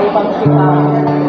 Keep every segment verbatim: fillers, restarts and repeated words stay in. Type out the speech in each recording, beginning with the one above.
aí para não ficar.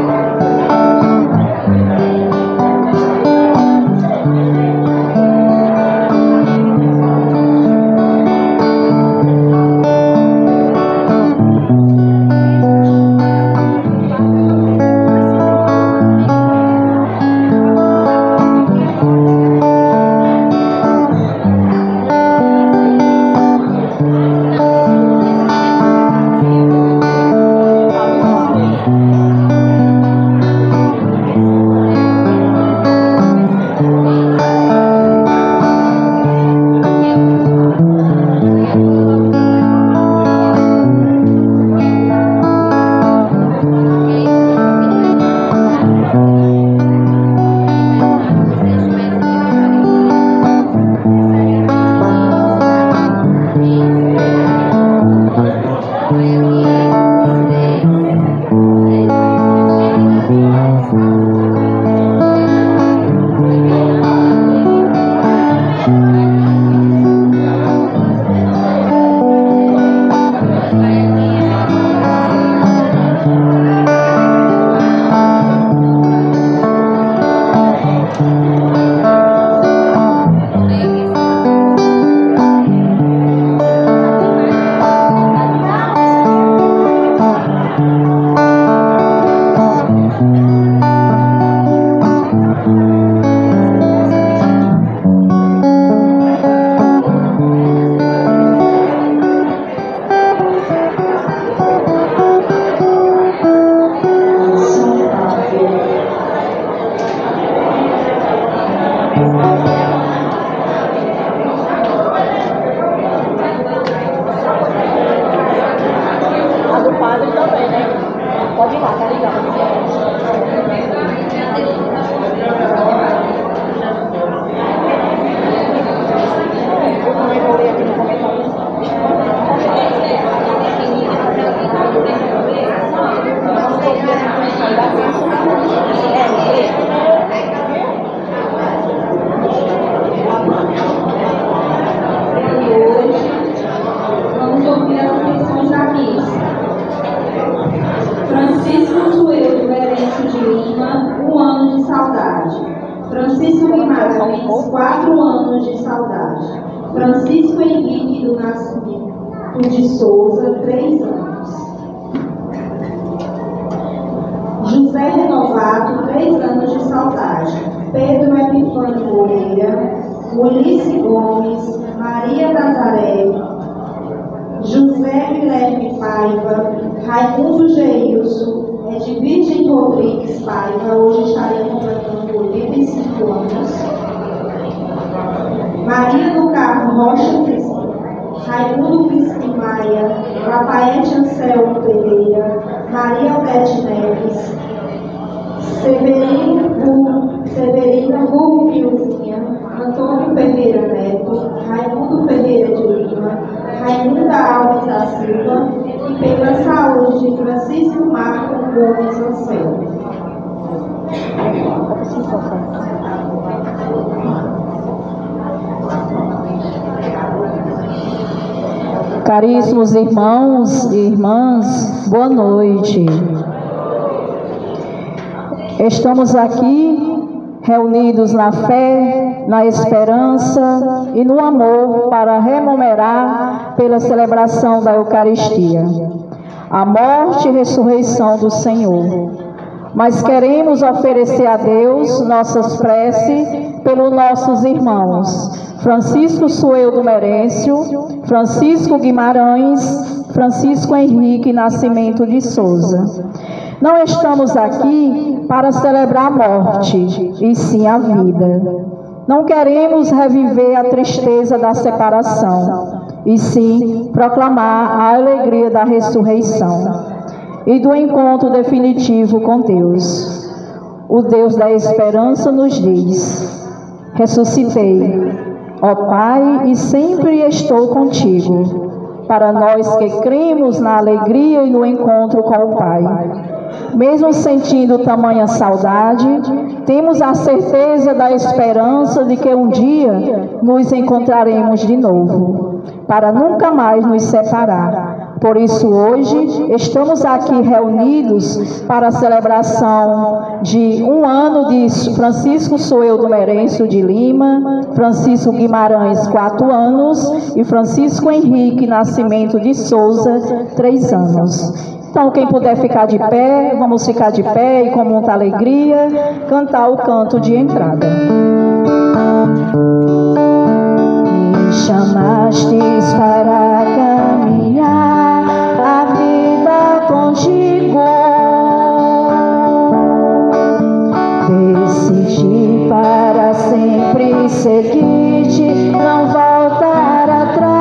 Quatro anos de saudade. Francisco Henrique do Nascimento de Souza, três anos. José Renovato, três anos de saudade. Pedro Epifânio Moreira, Ulice Gomes, Maria Nazaré, José Guilherme Paiva, Raimundo Geilson, Edvige Rodrigues Paiva, hoje estaria completando oitenta e cinco anos. Maria do Carmo Rocha Crispim, Raimundo Crispim Maia, Lafayette Anselmo Pereira, Maria Odete Neves, Severino Burro, Severina Burro Piozinha, Antônio Ferreira Neto, Raimundo Ferreira de Lima, Raimunda Alves da Silva e pela saúde de Francisco Marco Gomes Anselmo. Caríssimos irmãos e irmãs, boa noite. Estamos aqui reunidos na fé, na esperança e no amor para rememorar pela celebração da Eucaristia a morte e ressurreição do Senhor. Mas queremos oferecer a Deus nossas preces pelos nossos irmãos Francisco Sueldo Merêncio, Francisco Guimarães, Francisco Henrique Nascimento de Souza. Não estamos aqui para celebrar a morte, e sim a vida. Não queremos reviver a tristeza da separação, e sim proclamar a alegria da ressurreição e do encontro definitivo com Deus. O Deus da esperança nos diz: ressuscitei, ó Pai, e sempre estou contigo. Para nós que cremos na alegria e no encontro com o Pai, mesmo sentindo tamanha saudade, temos a certeza da esperança de que um dia nos encontraremos de novo, para nunca mais nos separar, Por isso, hoje, estamos aqui reunidos para a celebração de um ano de Francisco Soeldo Merencio de Lima, Francisco Guimarães, quatro anos, e Francisco Henrique Nascimento de Souza, três anos. Então, quem puder ficar de pé, vamos ficar de pé e com muita alegria, cantar o canto de entrada. Me chamastes para caminhar a vida contigo, decidi para sempre seguir-te, não voltar atrás.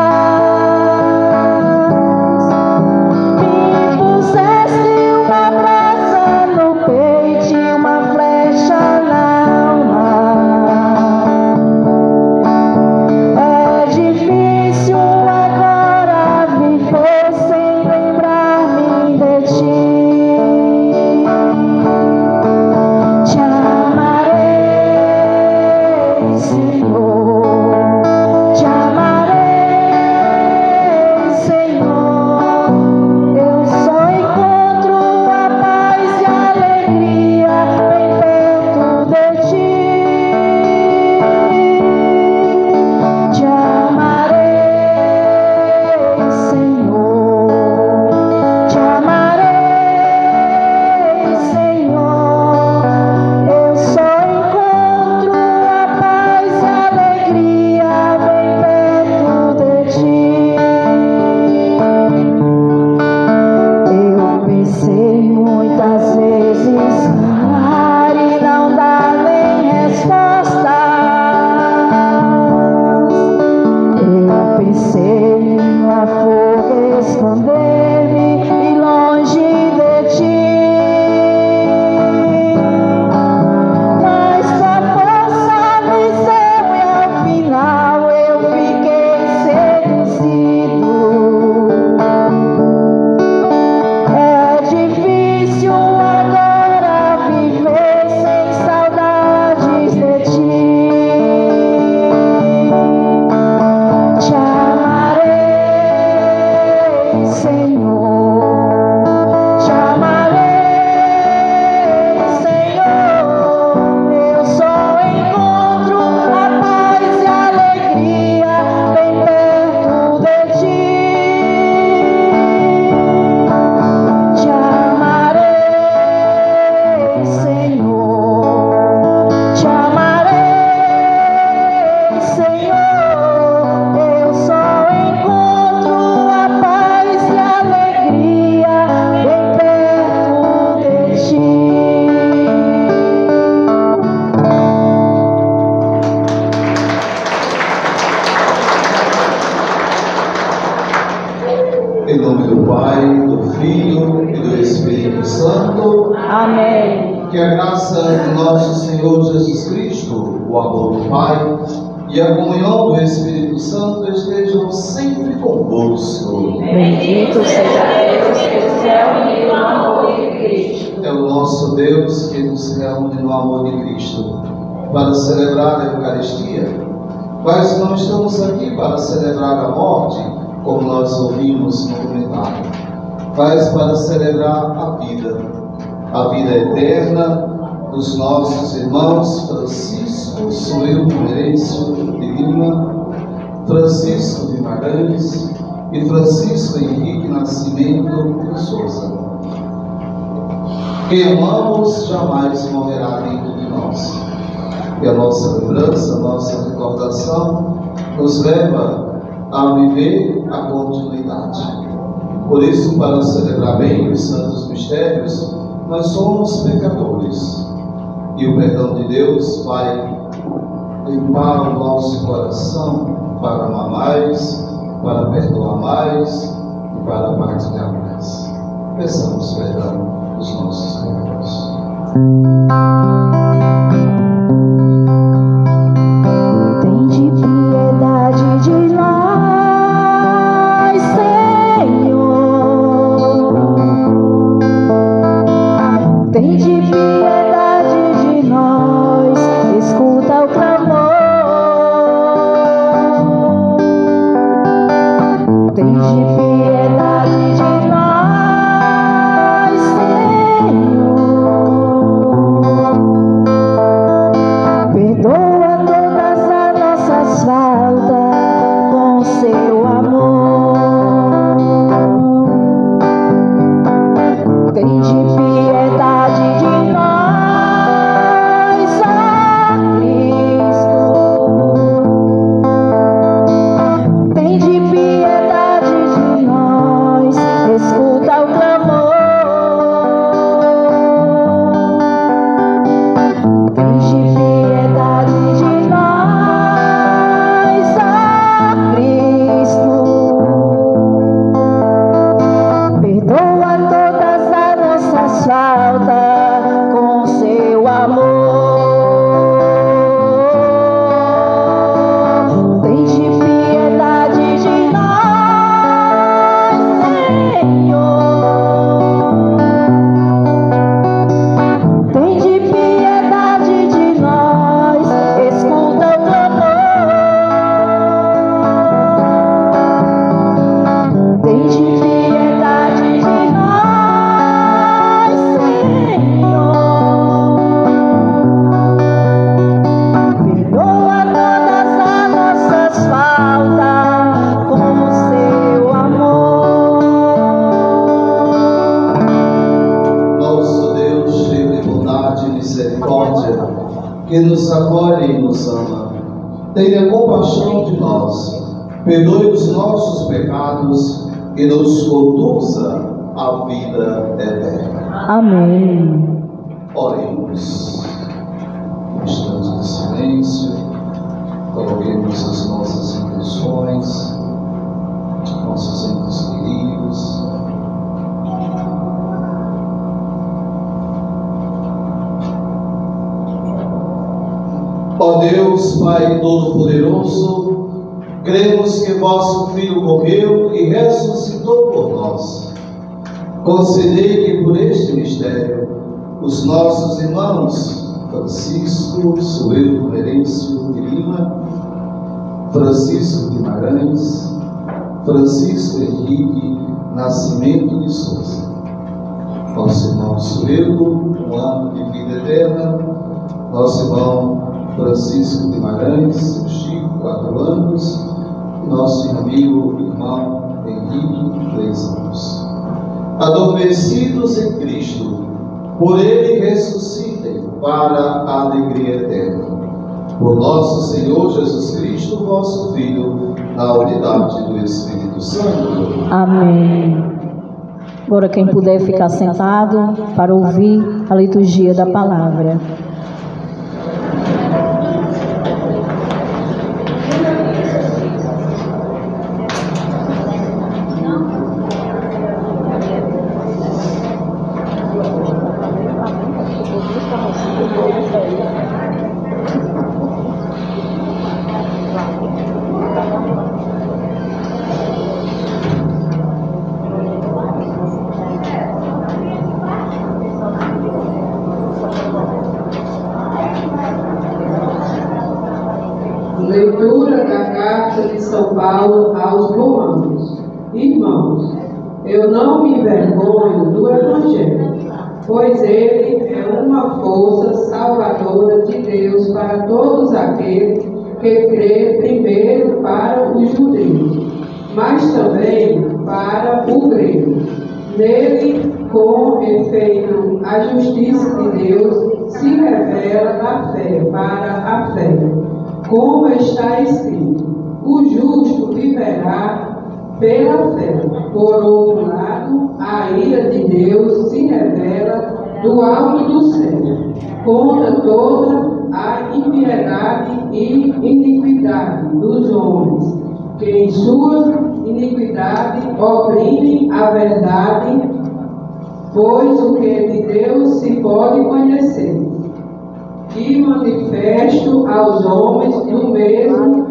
Em nome do Pai, do Filho e do Espírito Santo. Amém. Que a graça de nosso Senhor Jesus Cristo, o amor do Pai e a comunhão do Espírito Santo estejam sempre convosco. Bendito seja Deus que se reúne no amor de Cristo. É o nosso Deus que nos reúne no amor de Cristo para celebrar a Eucaristia. Mas não estamos aqui para celebrar a morte, como nós ouvimos no comentário, mas para celebrar a vida, a vida eterna dos nossos irmãos Francisco Soeldo Merencio de Lima, Francisco Guimarães e Francisco Henrique Nascimento de Souza. Quem amamos jamais morrerá dentro de nós. E a nossa lembrança, a nossa recordação nos leva a viver a continuidade. Por isso, para celebrar bem os santos mistérios, nós somos pecadores. E o perdão de Deus vai limpar o nosso coração para amar mais, para perdoar mais e para partilhar mais. Peçamos perdão dos nossos pecados. Tende piedade de nós, Senhor. Tende piedade de nós, escuta o clamor. Tende piedade Tende piedade de nós, ó Cristo. Tende piedade de nós, escuta o clamor. Tende piedade de nós, ó Cristo. Perdoa todas as nossas faltas com seu amor. Tende piedade de nós, Senhor. Tende piedade de nós, escuta o clamor. Tende piedade de nós, Senhor. Perdoa todas as nossas faltas com o seu amor. Nosso Deus, cheio de bondade e misericórdia, que nos acolhe e nos ama, tenha compaixão de nós, perdoe os nossos pecados e nos conduza à vida eterna. Amém. Oremos. Um instante de silêncio, coloquemos as nossas intenções, nossos entes queridos. Ó Deus, Pai Todo-Poderoso, cremos que vosso Filho morreu e ressuscitou por nós. Concedei que por este mistério os nossos irmãos Francisco, Suelo Merencio de Lima, Francisco Guimarães, Francisco Henrique Nascimento de Souza, nosso irmão Suelo, um ano de vida eterna, nosso irmão Francisco Guimarães, seu Chico, quatro anos, e nosso amigo irmão Henrique, três anos. Adormecidos em Cristo, por Ele ressuscitem para a alegria eterna. Por nosso Senhor Jesus Cristo, vosso Filho, na unidade do Espírito Santo. Amém. Agora quem puder ficar sentado para ouvir a liturgia da palavra. Leitura da Carta de São Paulo aos Romanos. Irmãos, eu não me envergonho do Evangelho, pois ele é uma força salvadora de Deus para todos aqueles que crêem, primeiro para os judeus, mas também para o grego. Nele, com efeito, a justiça de Deus se revela da fé para a fé. Como está escrito, o justo viverá pela fé. Por outro lado, a ira de Deus se revela do alto do céu, contra toda a impiedade e iniquidade dos homens, que em sua iniquidade oprimem a verdade, pois o que é de Deus se pode conhecer. E manifesto aos homens do mesmo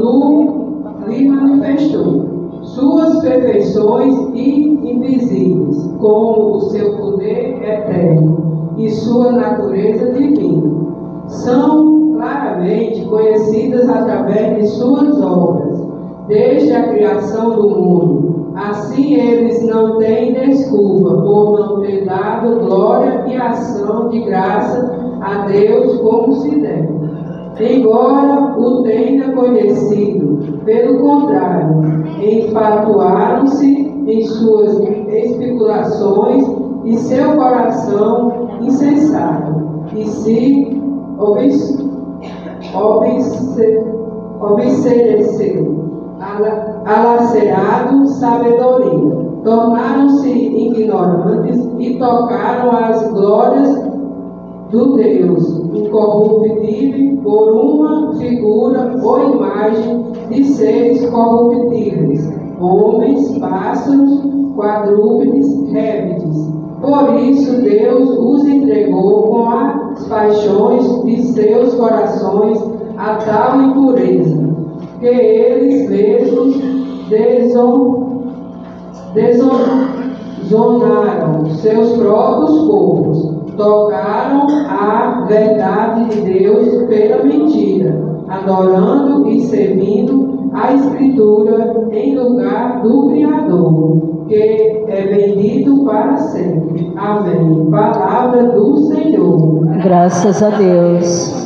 lhe manifestou suas perfeições invisíveis, como o seu poder eterno e sua natureza divina. São claramente conhecidas através de suas obras, desde a criação do mundo. Assim eles não têm desculpa por não ter dado glória e ação de graça a Deus como se deve, embora o tenha conhecido. Pelo contrário, enfatuaram-se em suas especulações e seu coração insensato, e se obsedeceu, alacerado sabedoria. Tornaram-se ignorantes e tocaram as glórias do Deus incorruptível por uma figura ou imagem de seres corruptíveis, homens, pássaros, quadrúpedes, répteis. Por isso Deus os entregou com as paixões de seus corações a tal impureza, que eles mesmos deson Desonaram seus próprios corpos, tocaram a verdade de Deus pela mentira, adorando e servindo a Escritura em lugar do Criador, que é bendito para sempre. Amém. Palavra do Senhor. Graças a Deus.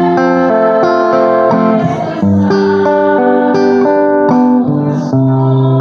Oh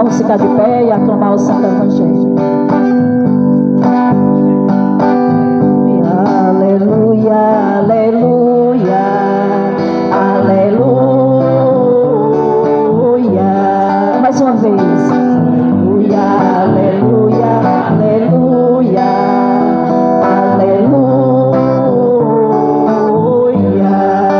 Vamos ficar de pé e aclamar o Santo Evangelho. Aleluia, aleluia, aleluia. Mais uma vez. Aleluia, aleluia, aleluia, aleluia.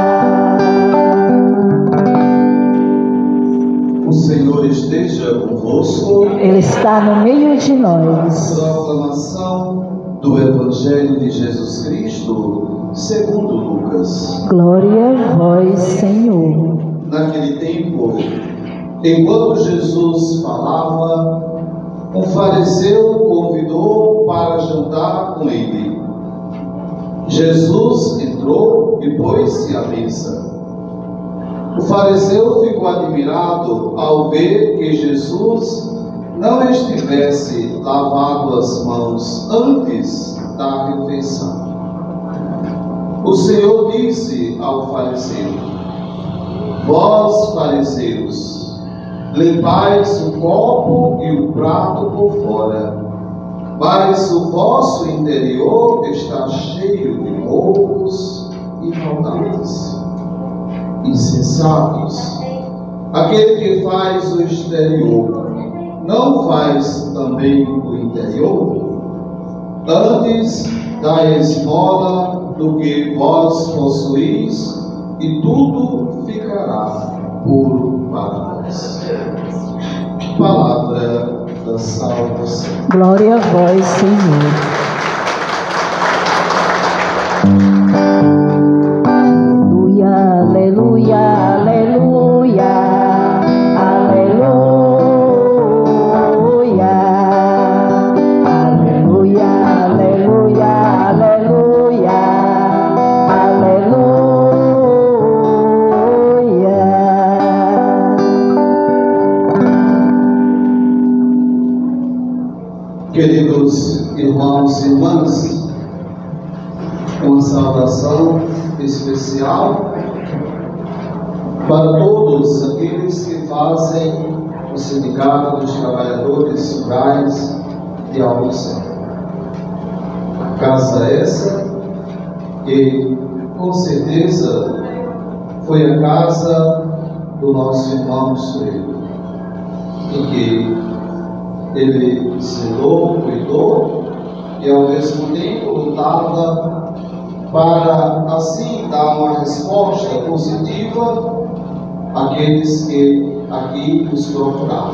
O Senhor esteja convosco. Ele está no meio de nós. Proclamação do Evangelho de Jesus Cristo, segundo Lucas. Glória a vós, Senhor. Naquele tempo, enquanto Jesus falava, um fariseu o convidou para jantar com ele. Jesus entrou e pôs-se à mesa. O fariseu ficou admirado ao ver que Jesus não estivesse lavado as mãos antes da refeição. O Senhor disse ao fariseu: Vós, fariseus, limpais o copo e o prato por fora, mas o vosso interior está cheio de morros e maldades. Insensatos, aquele que faz o exterior não faz também o interior? Antes da esmola do que vós possuís, e tudo ficará puro para nós. Palavra da salvação. Glória a vós, Senhor. Aleluia, aleluia, aleluia. Queridos irmãos e irmãs, uma saudação especial para todos aqueles que fazem o Sindicato dos Trabalhadores Rurais de Almocém. Casa essa que, com certeza, foi a casa do nosso irmão Sueli, em que ele ensinou, cuidou e ao mesmo tempo lutava para assim dar uma resposta positiva àqueles que aqui os procuravam.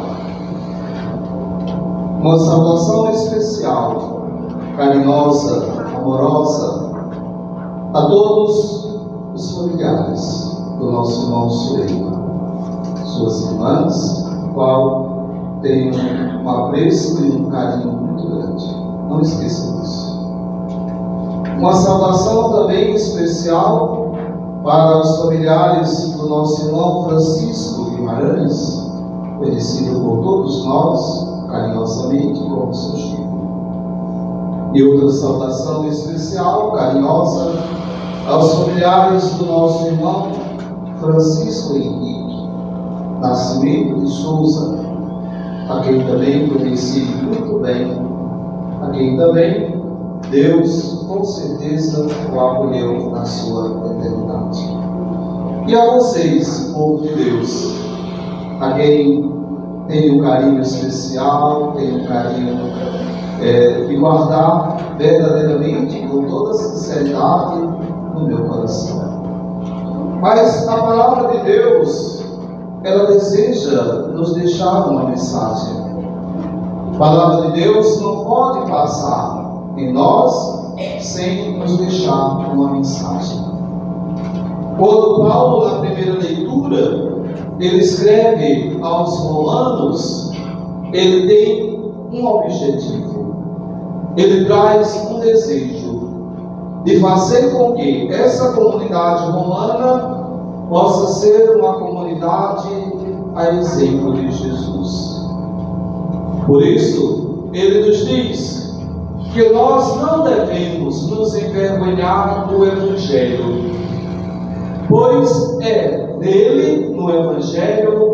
Uma saudação especial, carinhosa, amorosa a todos os familiares do nosso irmão Sueli, suas irmãs, qual tem um apreço e um carinho muito grande. Não esqueçam disso. Uma saudação também especial para os familiares do nosso irmão Francisco Guimarães, conhecido por todos nós carinhosamente como seu Chico. E outra saudação especial, carinhosa, aos familiares do nosso irmão Francisco Henrique Nascimento de Souza, a quem também conheci muito bem, a quem também Deus com certeza o acolheu na sua eternidade. E a vocês, povo de Deus, a quem tem um carinho especial, tem um carinho é, de guardar verdadeiramente, com toda sinceridade, no meu coração. Mas a palavra de Deus, ela deseja nos deixar uma mensagem. A palavra de Deus não pode passar em nós sem nos deixar uma mensagem. Quando Paulo, na primeira leitura, ele escreve aos Romanos, ele tem um objetivo. Ele traz um desejo de fazer com que essa comunidade romana possa ser uma comunidade a exemplo de Jesus. Por isso, ele nos diz que nós não devemos nos envergonhar do Evangelho, pois é nele, no Evangelho,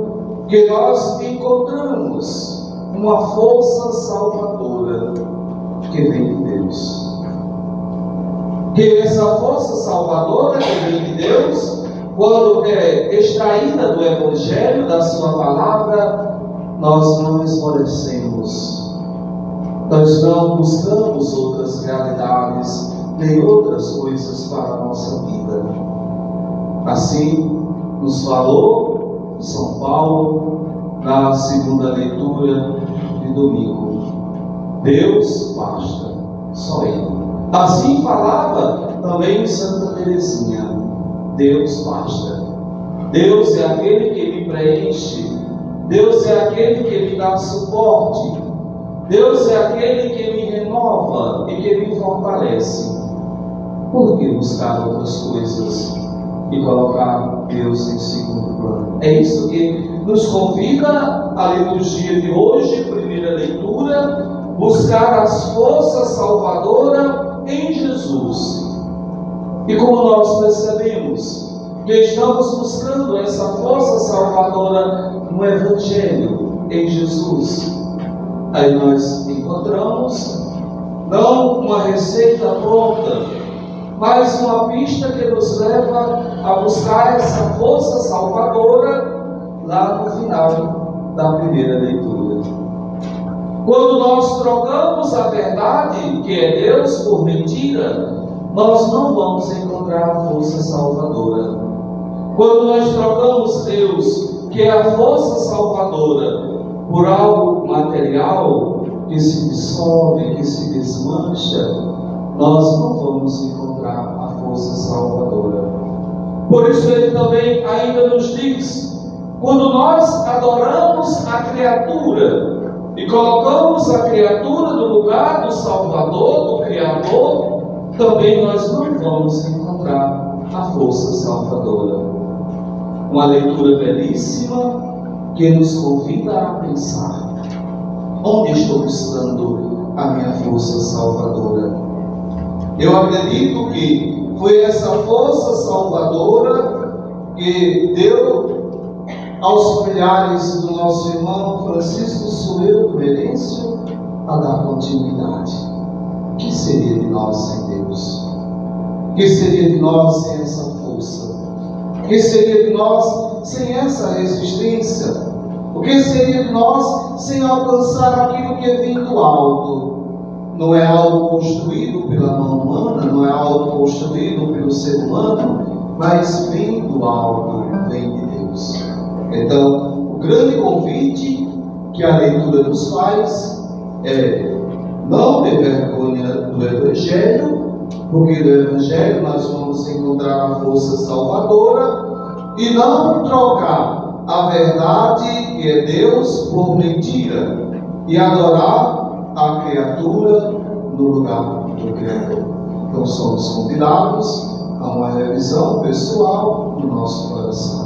que nós encontramos uma força salvadora que vem de Deus. Que essa força salvadora que vem de Deus, quando é extraída do Evangelho, da sua palavra, nós não esmorecemos, nós não buscamos outras realidades, nem outras coisas para a nossa vida. Assim nos falou São Paulo na segunda leitura de domingo: Deus basta, só Ele. Assim falava também Santa Teresinha: Deus basta. Deus é aquele que me preenche, Deus é aquele que me dá suporte, Deus é aquele que me renova e que me fortalece. Por que buscar outras coisas e colocar Deus em segundo plano? É isso que nos convida a liturgia de hoje, primeira leitura: buscar as forças salvadoras em Jesus. E como nós percebemos que estamos buscando essa força salvadora no Evangelho, em Jesus, aí nós encontramos não uma receita pronta, mas uma pista que nos leva a buscar essa força salvadora lá no final da primeira leitura. Quando nós trocamos a verdade, que é Deus, por mentira, nós não vamos encontrar a força salvadora. Quando nós trocamos Deus, que é a força salvadora, por algo material que se dissolve, que se desmancha, nós não vamos encontrar a força salvadora. Por isso ele também ainda nos diz: quando nós adoramos a criatura e colocamos a criatura no lugar do Salvador, do Criador, também nós não vamos encontrar a força salvadora. Uma leitura belíssima que nos convida a pensar: onde estou buscando a minha força salvadora? Eu acredito que foi essa força salvadora que deu aos familiares do nosso irmão Francisco Soeiro do Merencio a dar continuidade. O que seria de nós sem Deus? O que seria de nós sem essa força? O que seria de nós sem essa resistência? O que seria de nós sem alcançar aquilo que vem do alto? Não é algo construído pela mão humana, não é algo construído pelo ser humano, mas vem do alto, vem de Deus. Então, o grande convite que a leitura nos faz é: não ter vergonha do Evangelho, porque no Evangelho nós vamos encontrar a força salvadora, e não trocar a verdade, que é Deus, por mentira, e adorar a criatura no lugar do Criador. Então somos convidados a uma revisão pessoal do nosso coração.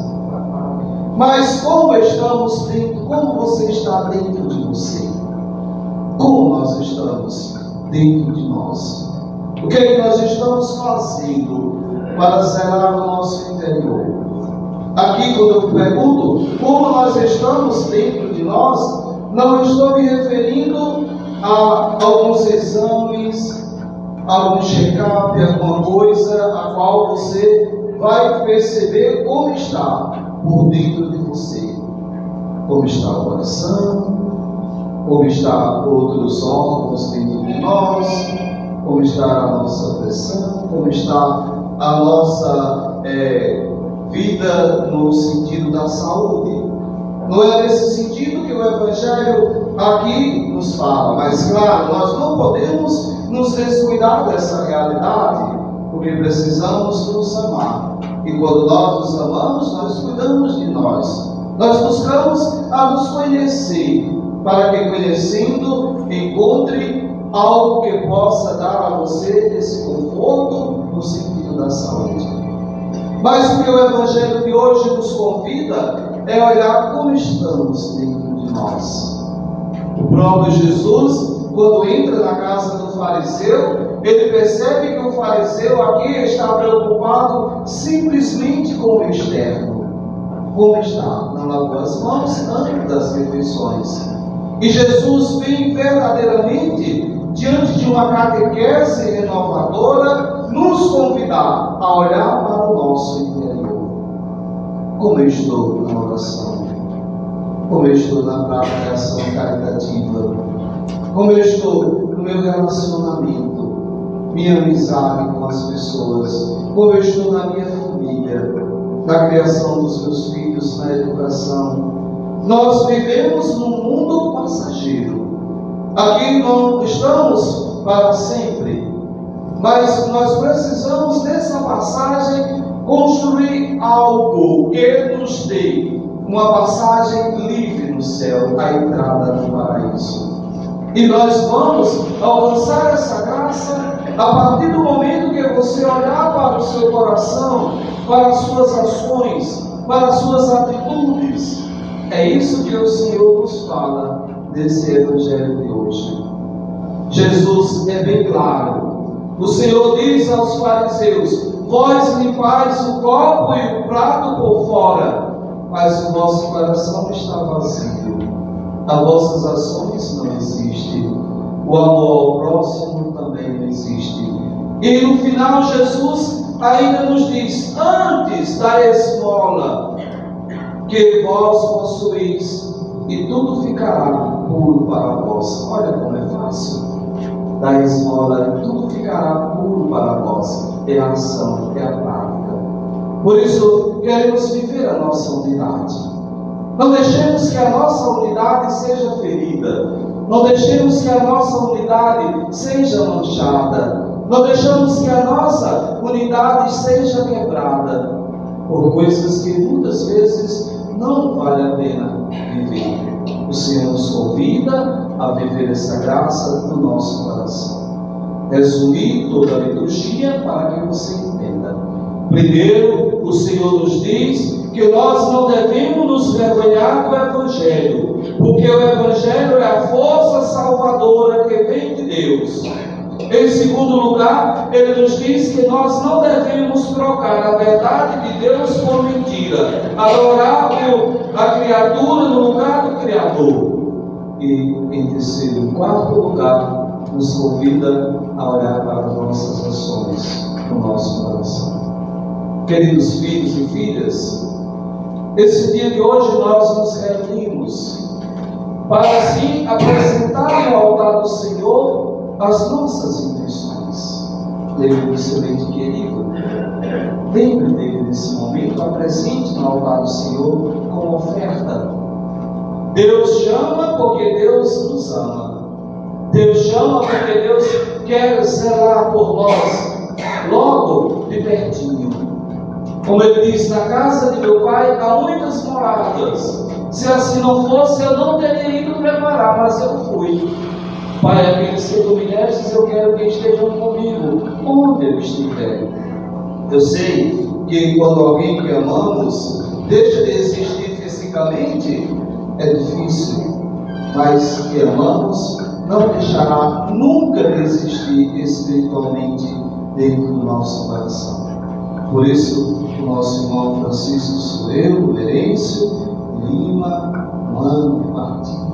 Mas como estamos dentro, como você está dentro de você? Como nós estamos dentro de nós? O que é que nós estamos fazendo para zelar o nosso interior? Aqui, quando eu pergunto como nós estamos dentro de nós, não estou me referindo a alguns exames, algum check-up, alguma coisa a qual você vai perceber como está por dentro de você. Como está o coração, como está outros órgãos dentro de nós, como está a nossa pressão, como está a nossa é, vida no sentido da saúde. Não é nesse sentido que o Evangelho aqui nos fala, mas claro, nós não podemos nos descuidar dessa realidade, porque precisamos nos amar. E quando nós nos amamos, nós cuidamos de nós. Nós buscamos a nos conhecer, para que, conhecendo, encontre algo que possa dar a você esse conforto no sentido da saúde. Mas o que o Evangelho de hoje nos convida é olhar como estamos dentro de nós. O próprio Jesus, quando entra na casa do fariseu, ele percebe que o fariseu aqui está preocupado simplesmente com o externo. como está, não lavou as mãos antes das refeições. E Jesus vem verdadeiramente, diante de uma catequese renovadora, nos convidar a olhar para o nosso interior. Como eu estou na oração? Como eu estou na prática ação caritativa? Como eu estou no meu relacionamento, minha amizade com as pessoas? Como eu estou na minha família, na criação dos meus filhos, na educação? Nós vivemos num mundo passageiro. Aqui não estamos para sempre, mas nós precisamos nessa passagem construir algo que nos dê uma passagem livre no céu, a entrada no paraíso. E nós vamos alcançar essa graça a partir do momento que você olhar para o seu coração, para as suas ações, para as suas atitudes. É isso que o Senhor nos fala nesse Evangelho de hoje. Jesus é bem claro. O Senhor diz aos fariseus: vós limpais o copo e o prato por fora, mas o vosso coração está vazio. As vossas ações não existem. O amor ao próximo também não existe. E no final Jesus ainda nos diz: antes da esmola que vós possuís, e tudo ficará puro para vós. Olha como é fácil. Da esmola, e tudo ficará puro para vós. É a ação, é a prática. Por isso, queremos viver a nossa unidade. Não deixemos que a nossa unidade seja ferida. Não deixemos que a nossa unidade seja manchada. Não deixemos que a nossa unidade seja quebrada por coisas que muitas vezes não vale a pena viver. O Senhor nos convida a viver essa graça no nosso coração. Resumir toda a liturgia para que você entenda. Primeiro, o Senhor nos diz que nós não devemos nos vergonhar do Evangelho, porque o Evangelho é a força salvadora que vem de Deus. Em segundo lugar, ele nos diz que nós não devemos trocar a verdade de Deus por mentira, adorar a criatura no lugar do Criador. E em terceiro e quarto lugar, nos convida a olhar para as nossas ações no nosso coração. Queridos filhos e filhas, esse dia de hoje nós nos reunimos para assim apresentar no altar do Senhor as nossas intenções. Lembre do seu ente querido. Lembre dele nesse momento, apresente no altar do Senhor como oferta. Deus chama porque Deus nos ama. Deus chama porque Deus quer zelar por nós, logo de pertinho. Como ele diz, na casa de meu pai há muitas moradas. Se assim não fosse, eu não teria ido preparar, mas eu fui. Pai, aqueles que tu me destes, eu quero que estejam comigo, onde eu estiver. Eu sei que quando alguém que amamos deixa de existir fisicamente, é difícil, mas que amamos não deixará nunca de existir espiritualmente dentro do nosso coração. Por isso, o nosso irmão Francisco Sueu, Lourenço, Lima, Mano e Partida.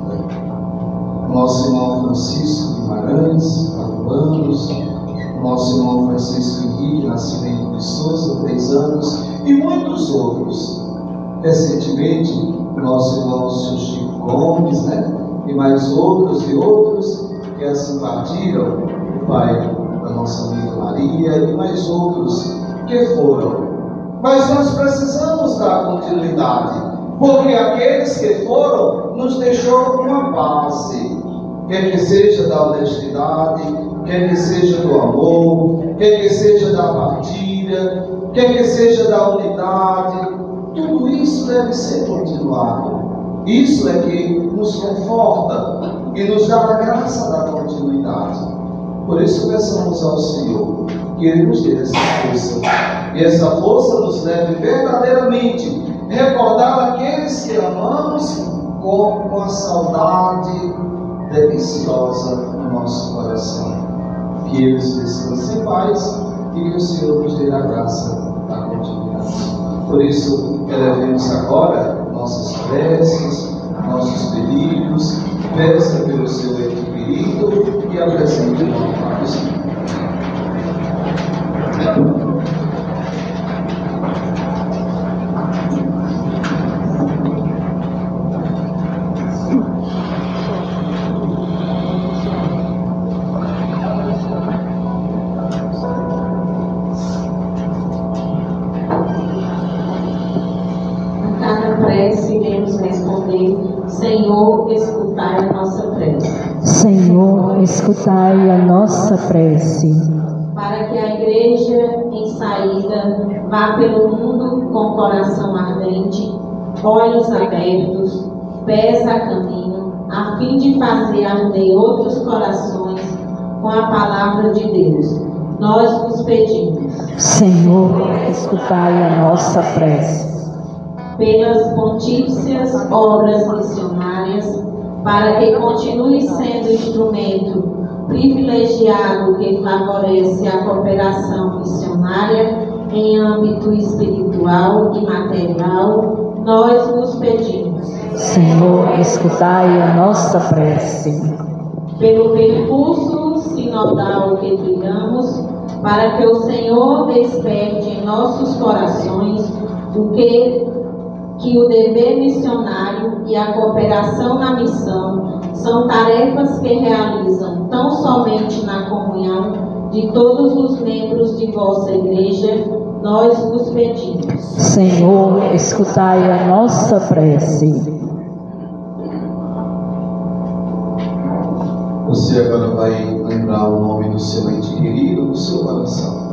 Nosso irmão Francisco Guimarães, quatro anos. Nosso irmão Francisco Henrique Nascimento de Souza, três anos. E muitos outros. Recentemente, nosso irmão Senhor Chico Gomes, né? E mais outros e outros que assim partiram, o pai da nossa amiga Maria e mais outros que foram. Mas nós precisamos dar continuidade, porque aqueles que foram nos deixou uma base, quer que seja da honestidade, quer que seja do amor, quer que seja da partilha, quer que seja da unidade. Tudo isso deve ser continuado. Isso é que nos conforta e nos dá a graça da continuidade. Por isso peçamos ao Senhor que Ele nos dê essa força. E essa força nos deve verdadeiramente recordar aqueles que amamos com, com a saudade deliciosa no nosso coração. Que eles descansem em paz e que o Senhor nos dê a graça da continuidade. Por isso, elevemos agora nossas preces, nossos pedidos, peça pelo seu ente querido e apresente ao Senhor. Senhor, escutai a nossa prece. Senhor, escutai a nossa prece. Para que a Igreja em saída vá pelo mundo com coração ardente, olhos abertos, pés a caminho, a fim de fazer arder outros corações com a palavra de Deus. Nós vos pedimos. Senhor, escutai a nossa prece. Pelas pontífices obras missionárias, para que continue sendo instrumento privilegiado que favorece a cooperação missionária em âmbito espiritual e material, nós vos pedimos. Senhor, escutai a nossa prece. Pelo percurso sinodal que trilhamos, para que o Senhor desperte em nossos corações o que que o dever missionário e a cooperação na missão são tarefas que realizam tão somente na comunhão de todos os membros de vossa Igreja, nós vos pedimos. Senhor, escutai a nossa prece. Você agora vai lembrar o nome do seu ente querido no seu coração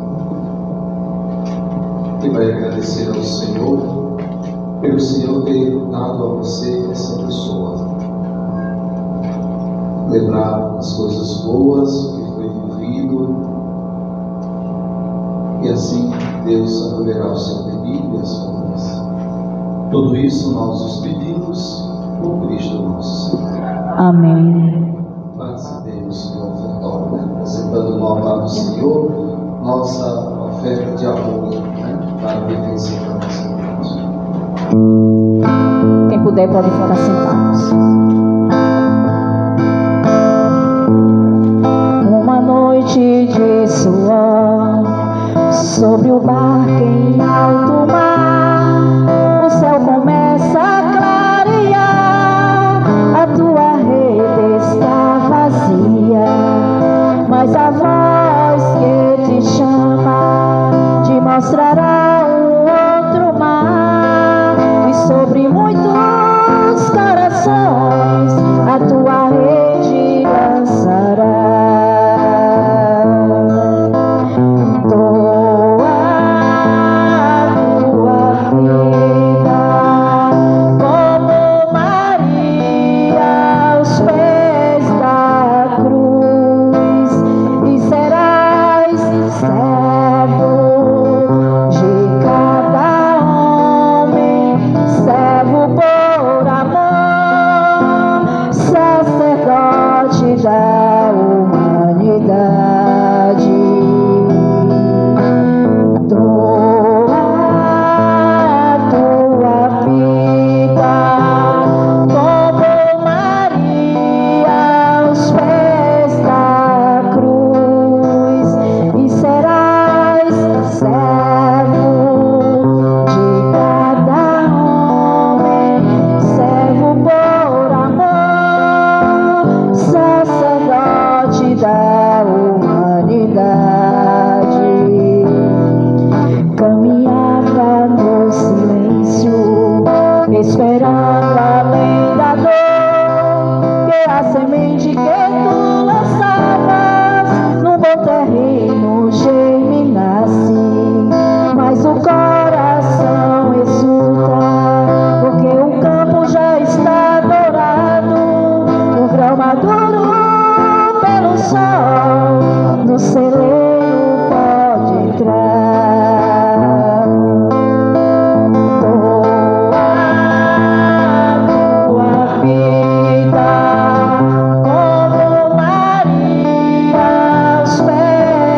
e vai agradecer ao Senhor pelo Senhor ter dado a você essa pessoa. Lembrar as coisas boas que foi vivido, e assim Deus acolherá o seu pedido e a sua promessa. Tudo isso nós os pedimos por Cristo nosso Senhor. Amém. Participemos do ofertório, apresentando no altar do Senhor nossa oferta de amor, né, para pertencer a nossa igreja. Quem puder pode ficar sentados. Uma noite de suor sobre o barco em alto mar, o céu começa a clarear, a tua rede está vazia, mas a voz que te chama te mostrará um outro mar, e sobre muitos corações a tua rede lançará.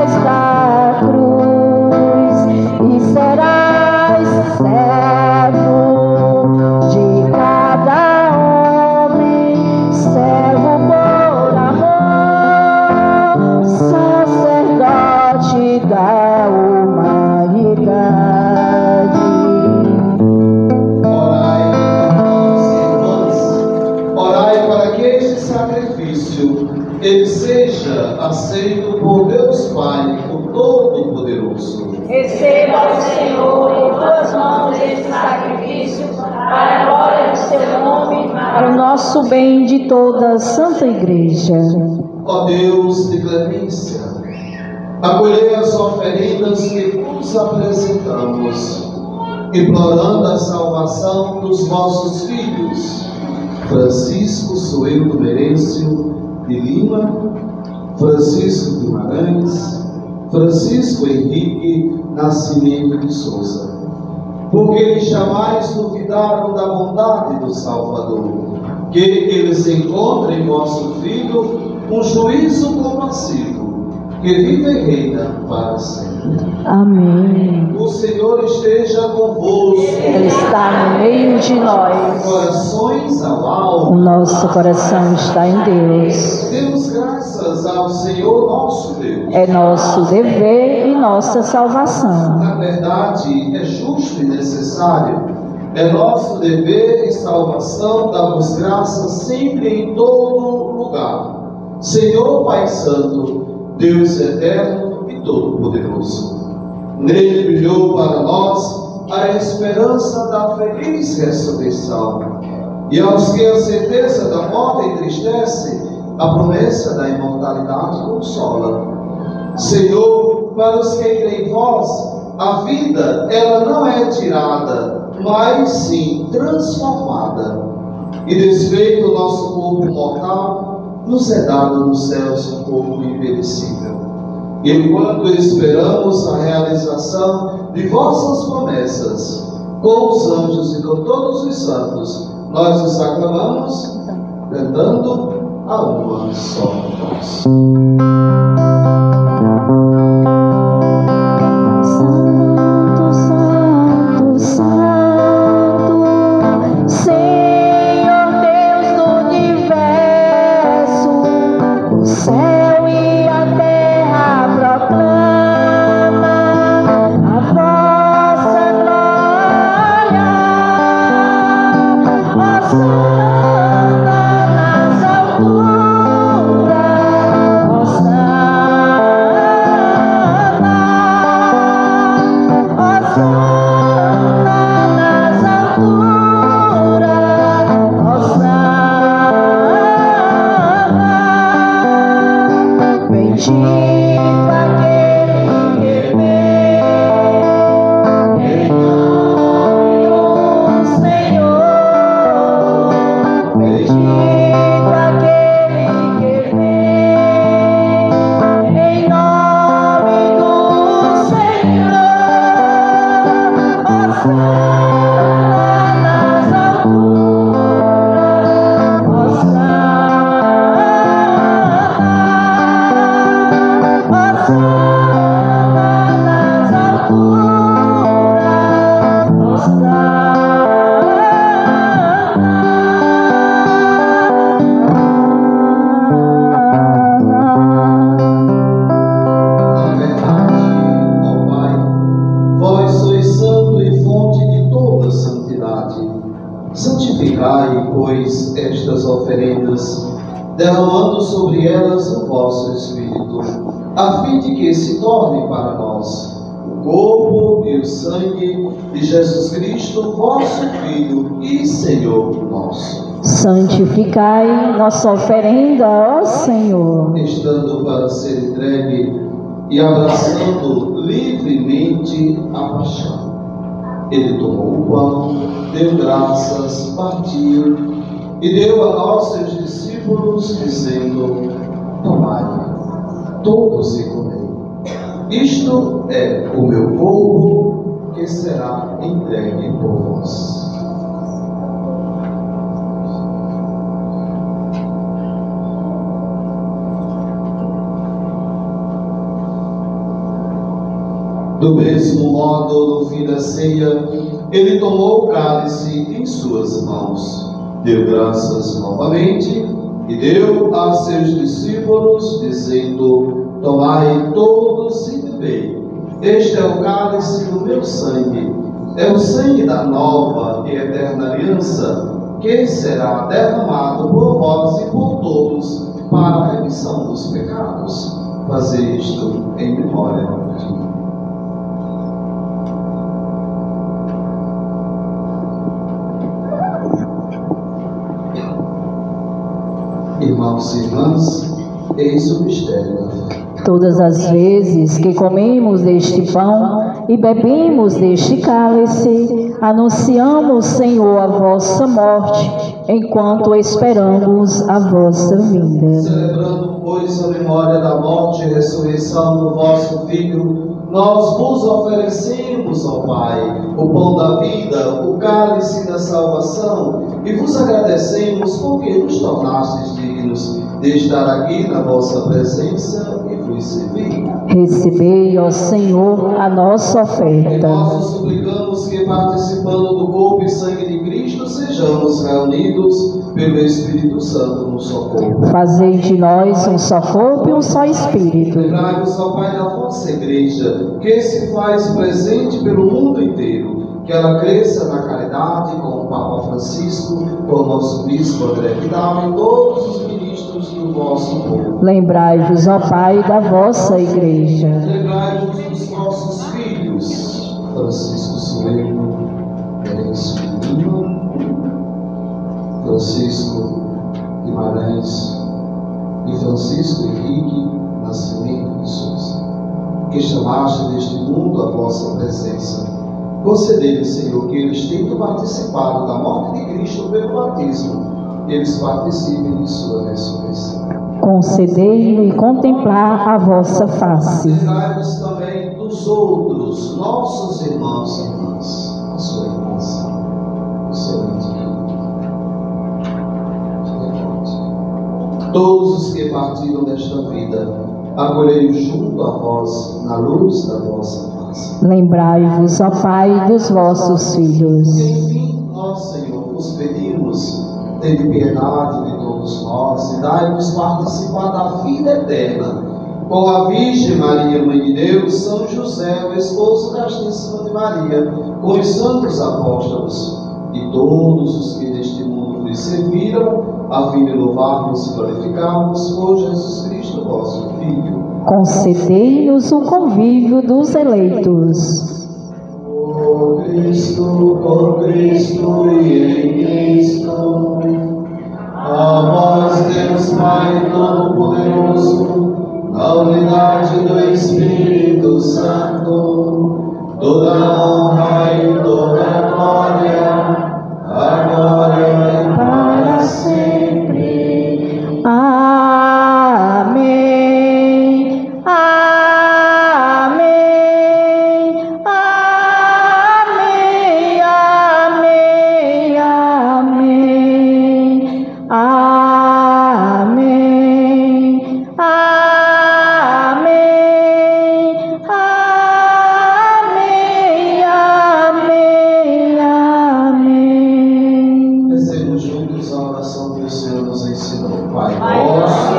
Serás servo sacrifício, ele seja aceito por Deus Pai, o Todo-Poderoso. Receba o Senhor em tuas mãos este sacrifício, para a glória do seu nome, para o nosso bem de toda a Santa Igreja. Ó Deus de clemência, acolhei as oferendas que vos apresentamos, implorando a salvação dos vossos filhos, Francisco Soeldo Merencio de Lima, Francisco Guimarães, Francisco Henrique Nascimento de Souza, porque eles jamais duvidaram da bondade do Salvador, que eles encontrem em vosso Filho um juízo compassivo, que vive e reina para sempre. Amém. O Senhor esteja convosco. Ele está no meio de nós. Corações ao O alto. nosso coração está em Deus. Demos graças ao Senhor nosso Deus. É nosso dever e nossa salvação. Na verdade, é justo e necessário. É nosso dever e salvação dar-vos graças sempre e em todo lugar. Senhor Pai Santo, Deus eterno e todo-poderoso. Nele brilhou para nós a esperança da feliz ressurreição. E aos que a certeza da morte entristece, a promessa da imortalidade consola. Senhor, para os que creem em vós, a vida, ela não é tirada, mas sim transformada. E desfeito o nosso corpo mortal, nos é dado nos céus um corpo imperecível. E enquanto esperamos a realização de vossas promessas, com os anjos e com todos os santos, nós os aclamamos, cantando a uma só voz. Santificai, pois, estas oferendas, derramando sobre elas o vosso Espírito, a fim de que se torne para nós o corpo e o sangue de Jesus Cristo, vosso Filho e Senhor nosso. Santificai nossa oferenda, ó Senhor. Estando para ser entregue e abraçando livremente a paixão, ele tomou o pão, deu graças, partiu e deu a nós, seus discípulos, dizendo: tomai, todos e comei. Isto é o meu corpo, que será entregue por vós. Do mesmo modo, no fim da ceia, ele tomou o cálice em suas mãos, deu graças novamente e deu a seus discípulos, dizendo: tomai todos e bebei. Este é o cálice do meu sangue, é o sangue da nova e eterna aliança, que será derramado por vós e por todos juntos para a remissão dos pecados. Fazer isto em memória de mim. Irmãos e irmãs, eis o mistério da fé. Todas as vezes que comemos deste pão e bebemos deste cálice, anunciamos, Senhor, a vossa morte, enquanto esperamos a vossa vinda. Celebrando, pois, a memória da morte e ressurreição do vosso Filho, nós vos oferecemos, ó Pai, o pão da vida, o cálice da salvação, e vos agradecemos porque nos tornastes dignos de estar aqui na vossa presença e vos servir. Recebei, ó Senhor, a nossa E oferta. nós vos suplicamos que, participando do corpo e sangue de Cristo, sejamos reunidos pelo Espírito Santo no só corpo. Fazei de nós um só corpo e um só espírito. Lembrai-vos, ó Pai, da vossa Igreja, que se faz presente pelo mundo inteiro, que ela cresça na caridade com o Papa Francisco, com o nosso Bispo André Vidal e todos os ministros do vosso povo. Lembrai-vos, ó Pai, da vossa Igreja. Lembrai-vos dos vossos filhos, Francisco Suelo, Terêncio Lima, Francisco Guimarães e Francisco Henrique Nascimento de Souza, que chamaste deste mundo a vossa presença. Concedei-lhes, Senhor, que eles tenham participado da morte de Cristo pelo batismo, eles participem de sua ressurreição. Concedei-lhe contemplar a vossa face. Lembrai-vos também dos outros, nossos irmãos e irmãs, a sua irmãs, o seu ente. Todos os que partiram desta vida, acolhei-os junto a vós, na luz da vossa face. Lembrai-vos, ó Pai, dos vossos filhos. Enfim, nós, Senhor, vos pedimos, tende piedade de todos nós e dai-nos participar da vida eterna, com a Virgem Maria, Mãe de Deus, São José, o esposo castíssimo de Maria, com os santos apóstolos e todos os que neste mundo lhe serviram, a fim de louvarmos e glorificarmos por Jesus Cristo, vosso Filho. Concedei-nos o convívio dos eleitos. Por Cristo, por Cristo e em Cristo, a vós, Deus Pai Todo-Poderoso, na unidade do Espírito Santo, toda honra e toda glória, agora e para sempre. Amém. Amém. Amém. Amém. Amém. Amém. Amém. Amém. Amém. Rezemos juntos a oração que o Senhor nos ensinou. Pai nosso,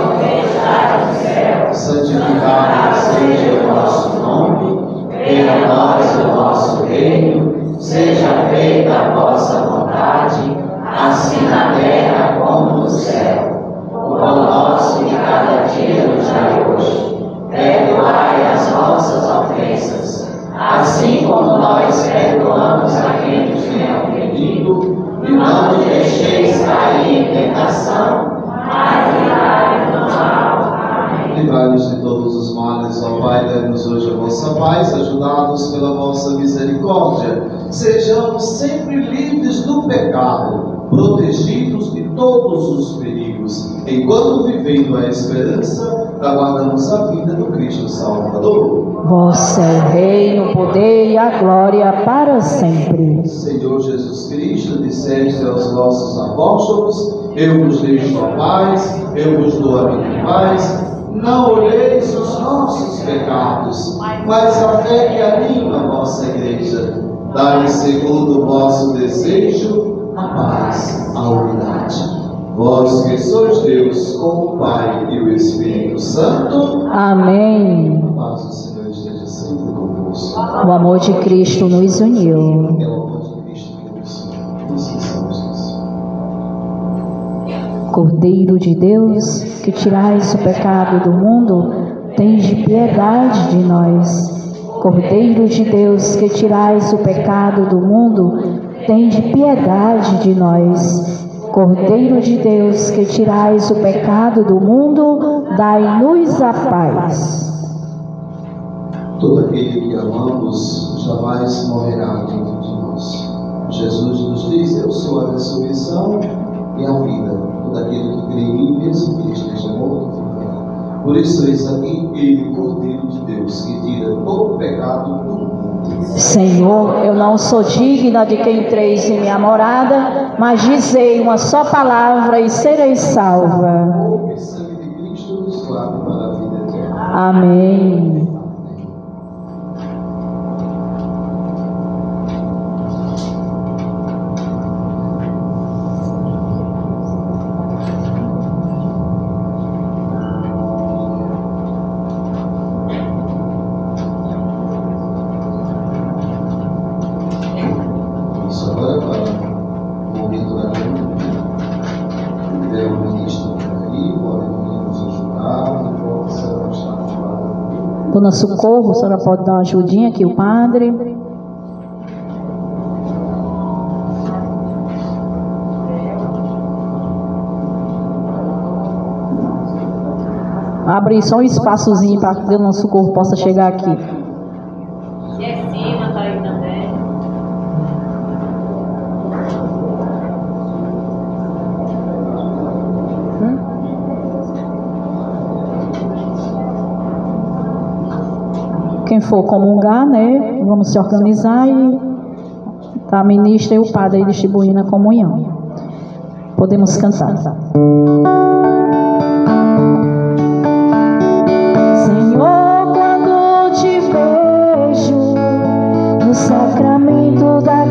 santificado seja o vosso nome, venha a nós o vosso reino, seja feita a vossa vontade, assim na terra como no céu. O pão nosso de cada dia nos dai hoje. Perdoai as nossas ofensas, assim como nós perdoamos a quem nos tem ofendido, e não nos deixeis cair em tentação, mas livrai-nos do mal. Livrai-nos de todos os males, ó Pai, dai-nos hoje a vossa paz, ajudados pela vossa misericórdia. Sejamos sempre livres do pecado, protegidos de todos os perigos, enquanto, vivendo a esperança, aguardamos a vida do Cristo Salvador. Vosso é o reino, o poder e a glória para sempre. Senhor Jesus Cristo, disseste aos vossos apóstolos: eu vos deixo a paz, eu vos dou a minha paz. Não olheis os nossos pecados, mas a fé que anima a vossa Igreja. Dai, segundo o vosso desejo, a paz, a unidade. Vós que sois Deus, com o Pai e o Espírito Santo. Amém. A paz do Senhor esteja sempre convosco. O amor de Cristo nos uniu. É o amor de Cristo que nos une. Nos esqueçamos disso. Cordeiro de Deus, que tirais o pecado do mundo, tende piedade de nós. Cordeiro de Deus, que tirais o pecado do mundo, tende piedade de nós. Cordeiro de Deus, que tirais o pecado do mundo, dai-nos a paz. Todo aquele que amamos jamais morrerá dentro de nós. Jesus nos diz: eu sou a ressurreição e a vida. Todo aquele que crê em mim, mesmo que ele esteja morto, viverá. Por isso, eis aqui ele, Cordeiro de Deus, que tira todo o pecado do mundo. Senhor, eu não sou digna de que entreis em minha morada, mas dizei uma só palavra e sereis salva. O sangue de Cristo nos guarde para a vida eterna. Amém. Dona Socorro, a senhora pode dar uma ajudinha aqui, o padre. Abre só um espaçozinho para que a Dona Socorro possa chegar aqui. E é cima, tá aí também. Hum? Quem for comungar, né? Vamos se organizar e tá a ministra e o padre aí distribuindo a comunhão. Podemos cantar. Senhor, quando te vejo no sacramento da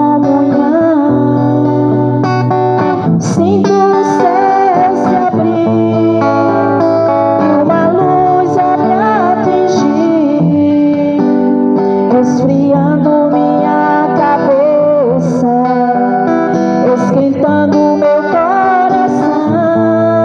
comunhão, sinto o céu se abrir e uma luz a me atingir, esfriando minha cabeça, esquentando meu coração.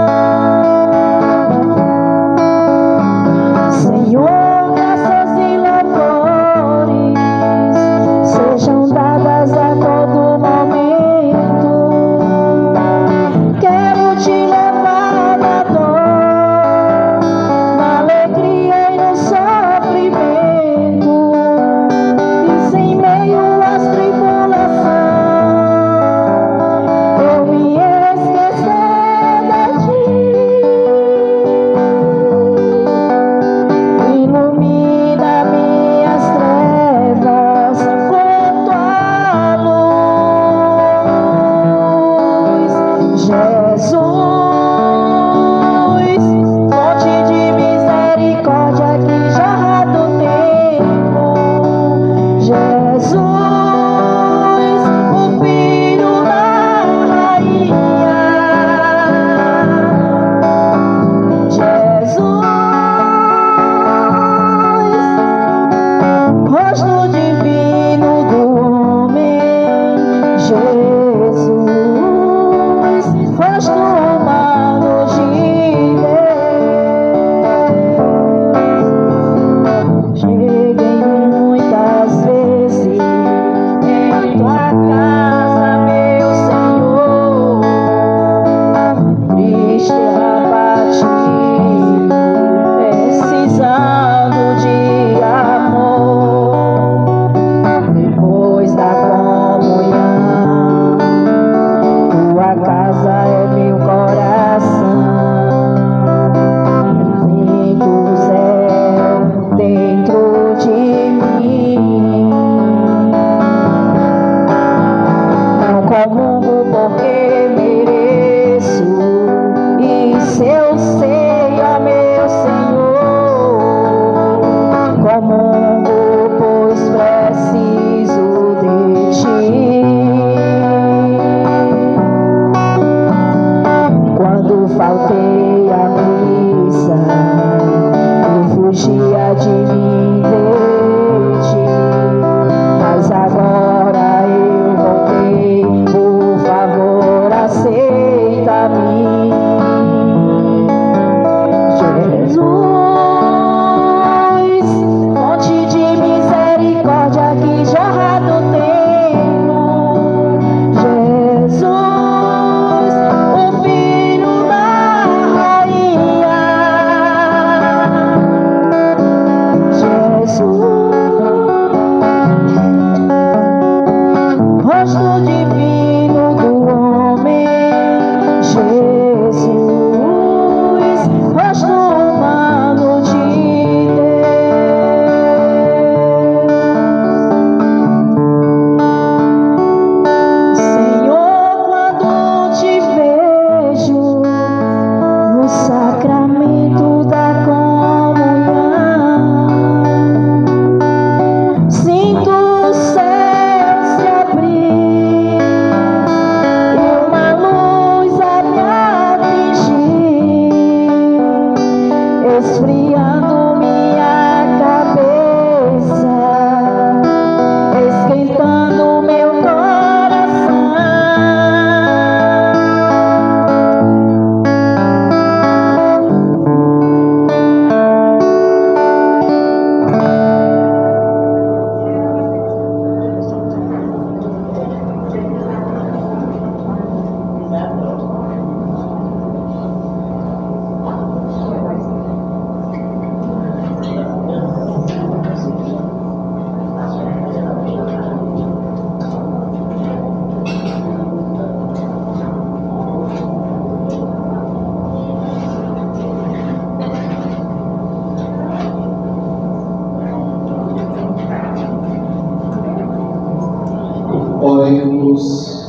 no sacramento da comunhão, sinto o céu se abrir e uma luz a me atingir, esfriando minha cabeça, esquentando meu coração. Oremos.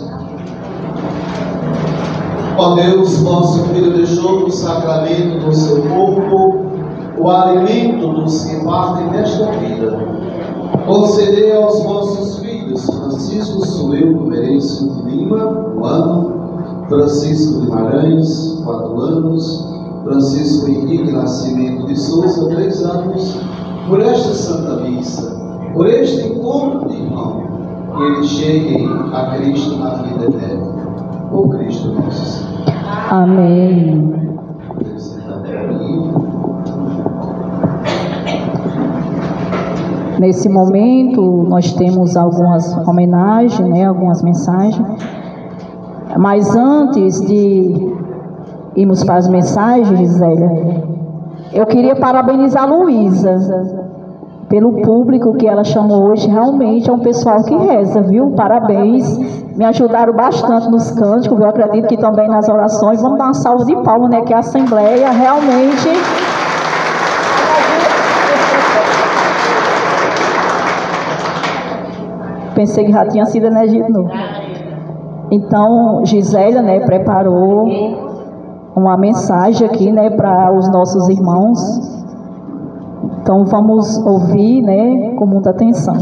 Ó Deus, vosso Filho deixou no sacramento do seu corpo o alimento dos que partem desta vida. Concedei aos vossos filhos, Francisco Suel Merencio de Lima, um ano, Francisco Guimarães, quatro anos, Francisco Henrique Nascimento de Souza, três anos, por esta Santa Missa, por este encontro de irmão, que eles cheguem a Cristo na vida eterna. Por Cristo nosso Senhor. Amém. Nesse momento, nós temos algumas homenagens, né, algumas mensagens. Mas antes de irmos para as mensagens, Gisele, eu queria parabenizar a Luísa pelo público que ela chamou hoje. Realmente é um pessoal que reza, viu? Parabéns, me ajudaram bastante nos cânticos, eu acredito que também nas orações. Vamos dar uma salva de palmas, né? Que a Assembleia realmente... Pensei que já tinha sido energia de novo. Então, Gisele, né, preparou uma mensagem aqui, né, para os nossos irmãos. Então vamos ouvir, né, com muita atenção.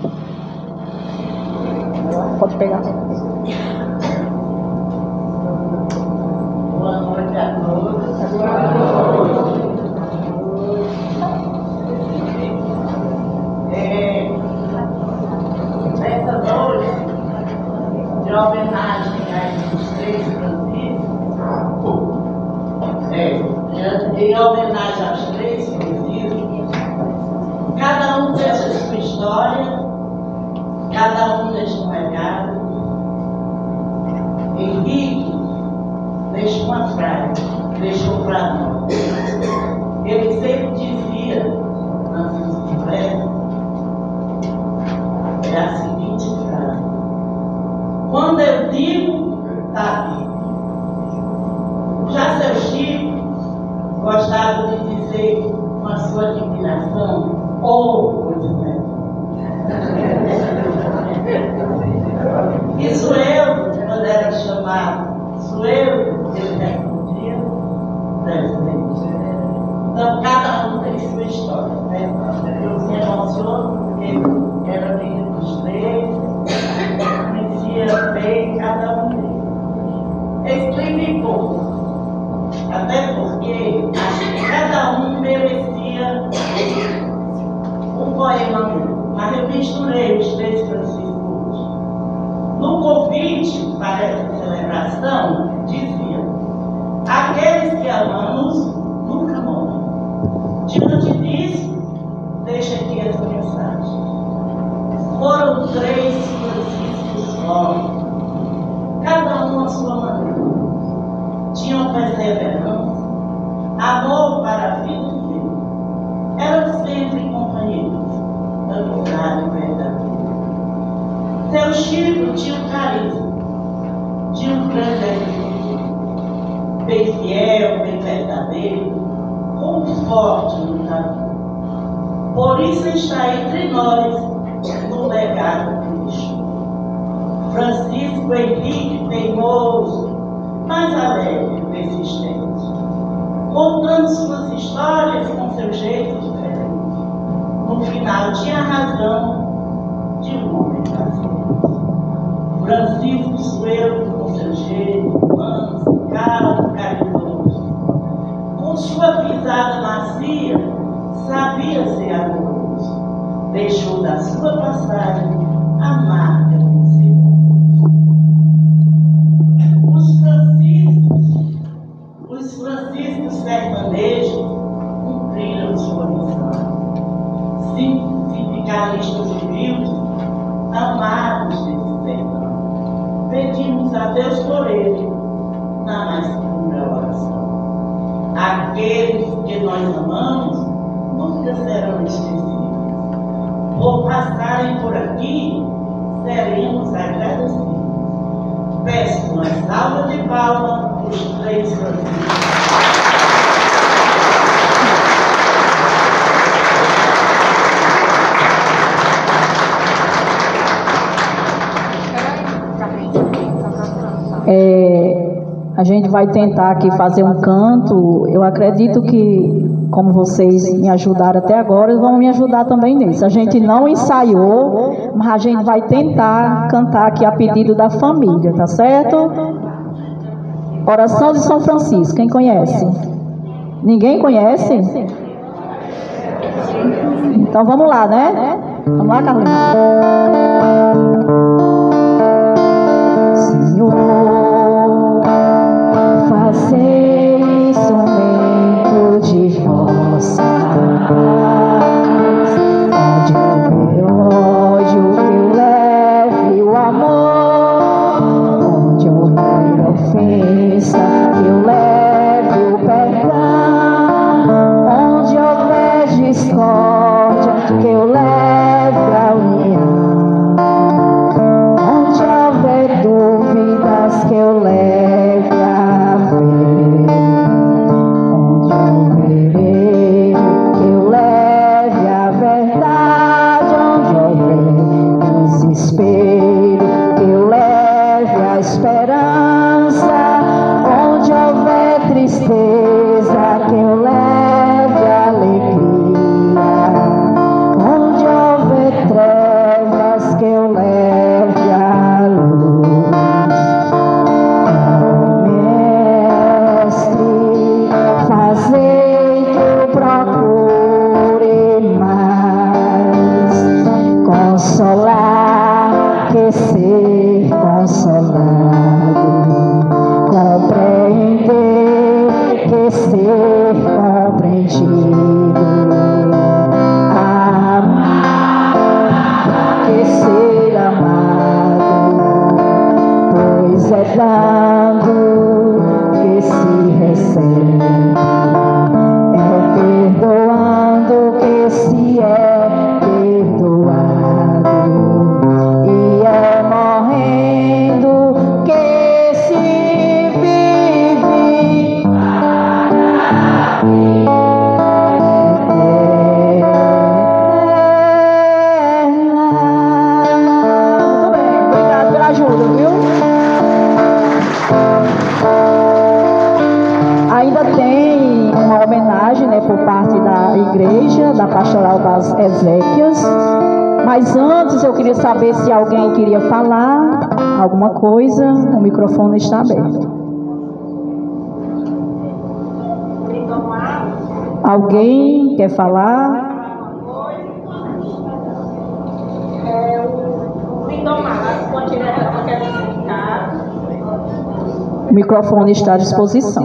Pode pegar. Boa noite a todos. É, nessa noite de homenagem aos três franciscos, é, em homenagem aos três franciscos, cada um deixa sua história, cada um deixa um legado. Henrique deixou uma frase, deixou para nós. Ele sempre dizia, antes de pressa, é a seguinte frase: quando eu digo, está vivo. Já seu Chico gostava de dizer com a sua admiração, oh, coisa né? E Suel, quando era chamado Suel, ele respondia presente. Então, cada um tem sua história, né? Eu me emociono porque era filho dos três, conhecia bem cada um deles. Explique pouco, até porque acho que cada um merecia um poema meu, mas eu misturei os três franciscos. No convite para essa celebração, dizia: aqueles que amamos nunca morrem. Diante disso, deixa aqui essa mensagem. Foram três franciscos fortes, cada um à sua maneira. Tinham perseverança, amor para a vida inteira. Eram sempre companheiros, amizade verdadeira. Seu Chico tinha um carisma, tinha um grande equilíbrio, bem fiel, bem verdadeiro, como forte no caminho. Por isso está entre nós no legado que deixou. Francisco Henrique teimoso, mas alegre e persistente. contando suas histórias com seu jeito diferente. No final, tinha razão de um homem brasileiro. Francisco Sueldo, com seu jeito manso, calmo, carinhoso. Com sua pisada macia, sabia ser amoroso. Deixou da sua passagem a marca do seu rosto. Os franciscos, os franciscos sertanejos cumpriram sua missão. Sindicalistas humildes, amados desse sertão, pedimos a Deus por ele na mais pura oração. Aqueles que nós amamos nunca serão esquecidos. Por passarem por aqui, seremos agradecidos. Peço uma salva de palmas para os três franciscos. É, a gente vai tentar aqui fazer um canto. Eu acredito que, como vocês me ajudaram até agora, vão me ajudar também nisso. A gente não ensaiou, mas a gente vai tentar cantar aqui a pedido da família, tá certo? Oração de São Francisco, quem conhece? Ninguém conhece? Então vamos lá, né? Vamos lá, Carlinhos. Senhor, fazei instrumento de vossa paz, onde houver ódio que eu leve o amor, onde houver ofensa que eu leve o perdão, onde houver discórdia que eu leve a união, onde houver dúvidas que eu leve a fé, onde houver erro que eu leve a verdade, onde houver desespero que eu leve a esperança, onde houver tristeza que eu leve a alegria, onde houver trevas que eu leve a luz. Mestre, fazei que eu procure mais consolar que ser consolado, compreender que ser compreendido, amar que ser amado, pois é dando que se recebe, é perdoando que se é perdoado, e é morrendo que se vive. Muito bem, obrigado pela ajuda, viu? Ainda tem uma homenagem, né, por parte da igreja, da Pastoral das Ezequias. Mas antes eu queria saber se alguém queria falar alguma coisa. O microfone está aberto. Alguém quer falar? O microfone está à disposição.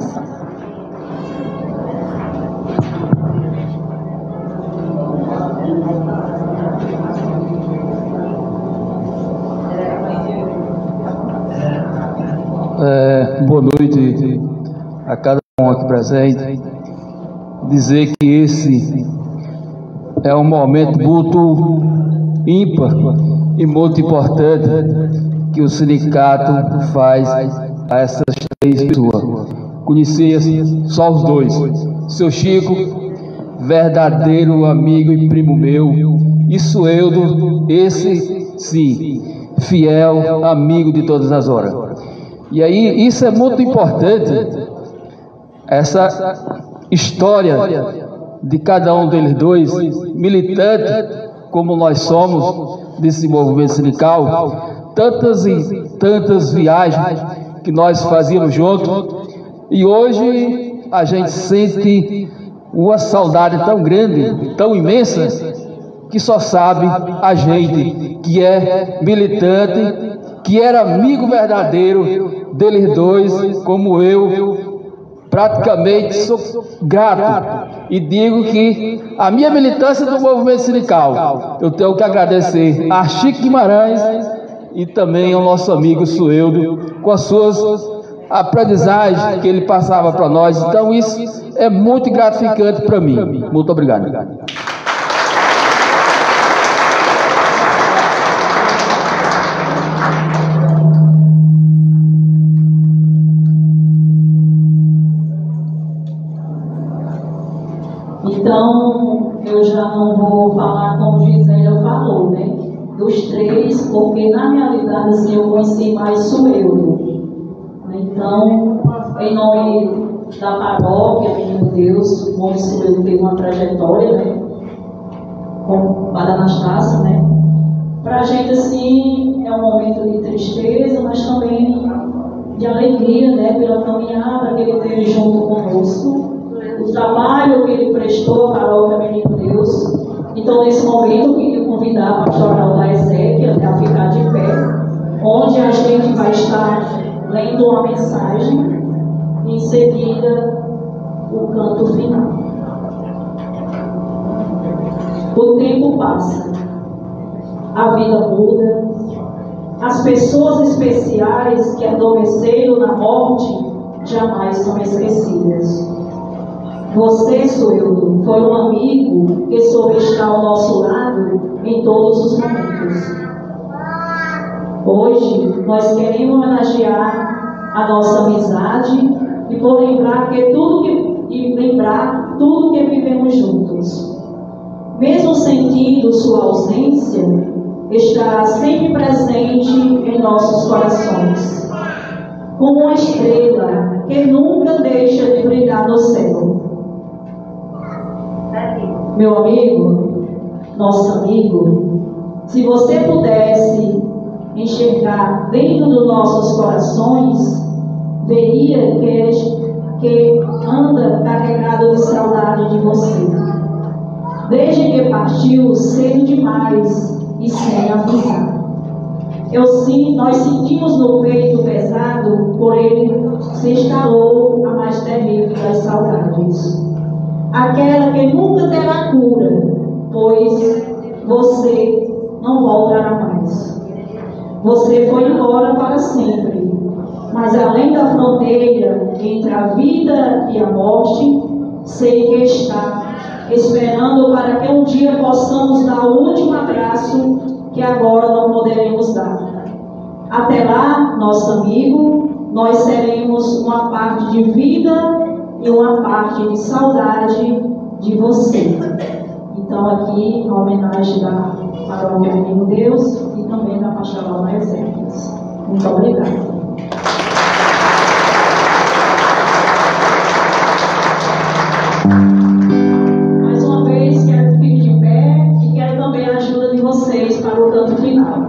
É, boa noite a cada um aqui presente. Dizer que esse é um momento muito ímpar e muito importante que o sindicato faz a essas três pessoas. Conhecia só os dois. Seu Chico, verdadeiro amigo e primo meu, e Sueldo, esse sim, fiel amigo de todas as horas. E aí, isso é muito importante, essa história de cada um deles dois, militante como nós somos desse movimento sindical, tantas e tantas viagens que nós fazíamos juntos, e hoje a gente sente uma saudade tão grande, tão imensa, que só sabe a gente que é militante, que era amigo verdadeiro deles dois, como eu. Praticamente sou grato e digo que a minha militância do movimento sindical, eu tenho que agradecer a Chico Guimarães e também ao nosso amigo Sueldo, com as suas aprendizagens que ele passava para nós. Então isso é muito gratificante para mim. Muito obrigado. Então, eu já não vou falar como Gisela falou, né? Dos três, porque na realidade assim, eu conheci mais Sueldo. Então, em nome da paróquia, Menino Deus, o irmão Sueldo teve uma trajetória, né? Com para Anastácia, né? Para a gente, assim, é um momento de tristeza, mas também de alegria, né? Pela caminhada que ele teve junto conosco. O trabalho que ele prestou à paróquia Menino Deus. Então, nesse momento, eu queria convidar a pastoral da Ezequiel a ficar de pé, onde a gente vai estar lendo uma mensagem e, em seguida, o canto final. O tempo passa, a vida muda, as pessoas especiais que adormeceram na morte jamais são esquecidas. Você, Sueldo, foi um amigo que soube estar ao nosso lado em todos os momentos. Hoje, nós queremos homenagear a nossa amizade e por lembrar que tudo que, e lembrar tudo que vivemos juntos. Mesmo sentindo sua ausência, estará sempre presente em nossos corações, como uma estrela que nunca deixa de brilhar no céu. Meu amigo, nosso amigo, se você pudesse enxergar dentro dos nossos corações, veria que, que anda carregado de saudade de você. Desde que partiu cedo demais e sem avisar. Eu sim, nós sentimos no peito pesado, por ele se instalou a mais terrível das saudades. Aquela que nunca terá cura, pois você não voltará mais. Você foi embora para sempre, mas além da fronteira entre a vida e a morte, sei que está esperando para que um dia possamos dar o último abraço que agora não poderemos dar. Até lá, nosso amigo, nós seremos uma parte de vida e uma parte de saudade de você. Então, aqui, a homenagem da paróquia Menino Deus e também da pastoral da Ezequiel. Muito obrigada. Mais uma vez, quero que fique de pé e quero também a ajuda de vocês para o canto final.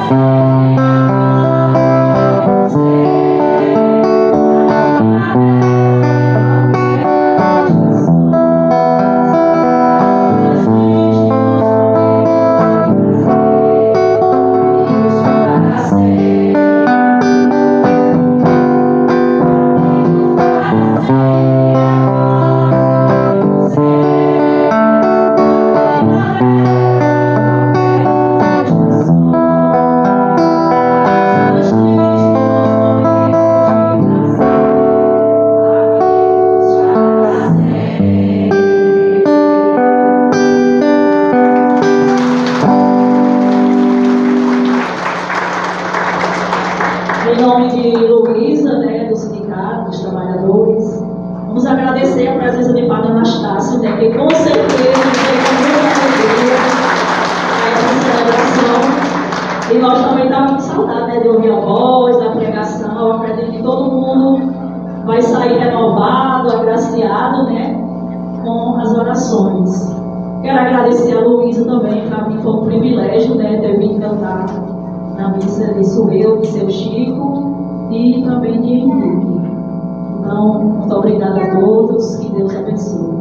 Em nome de Luísa, né, do Sindicato dos Trabalhadores, vamos agradecer a presença de Padre Anastácio, né, que com certeza foi com muita alegria a essa celebração. E nós também estávamos com saudade, né, de ouvir a voz, da pregação. Eu acredito que todo mundo vai sair renovado, agraciado, né, com as orações. Quero agradecer a Luísa também, para mim foi um privilégio, né, ter vindo cantar na missa de Sueu, de seu Chico e também de Henrique. Então, muito obrigada a todos, que Deus abençoe.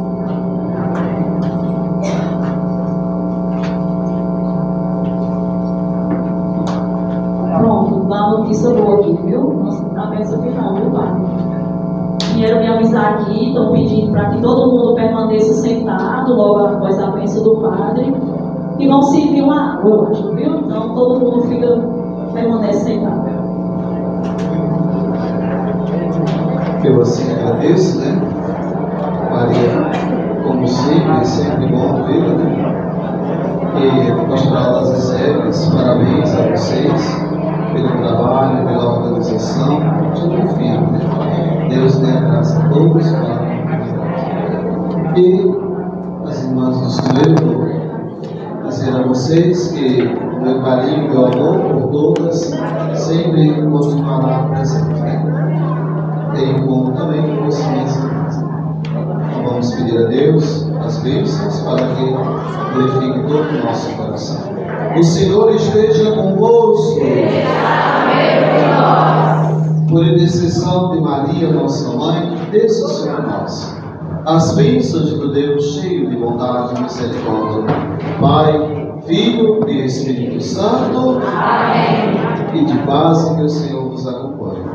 Pronto, dá uma notícia boa aqui, viu? A bênção final, viu, Pai? Vieram me avisar aqui, estão pedindo para que todo mundo permaneça sentado logo após a bênção do Padre. E vão servir uma água, eu acho, viu? Então todo mundo fica, permanece sentado. Eu assim agradeço, né? Maria, como sempre, é sempre bom vê-la, né? E Pastoral das Reservas, parabéns a vocês pelo trabalho, pela organização, tudo firme, né? Deus dê a graça a todos. E as irmãs do Suelo, dizer a vocês que o meu carinho, meu amor por todas sempre continuará presente, né? Tenho como também consciência. Então vamos pedir a Deus as bênçãos para que purifique todo o nosso coração. O Senhor esteja convosco. Por intercessão de Maria, nossa mãe, desça sobre nós as bênçãos do Deus cheio de bondade e misericórdia, Pai, Filho e Espírito Santo. Amém. E de paz que o Senhor nos acompanhe.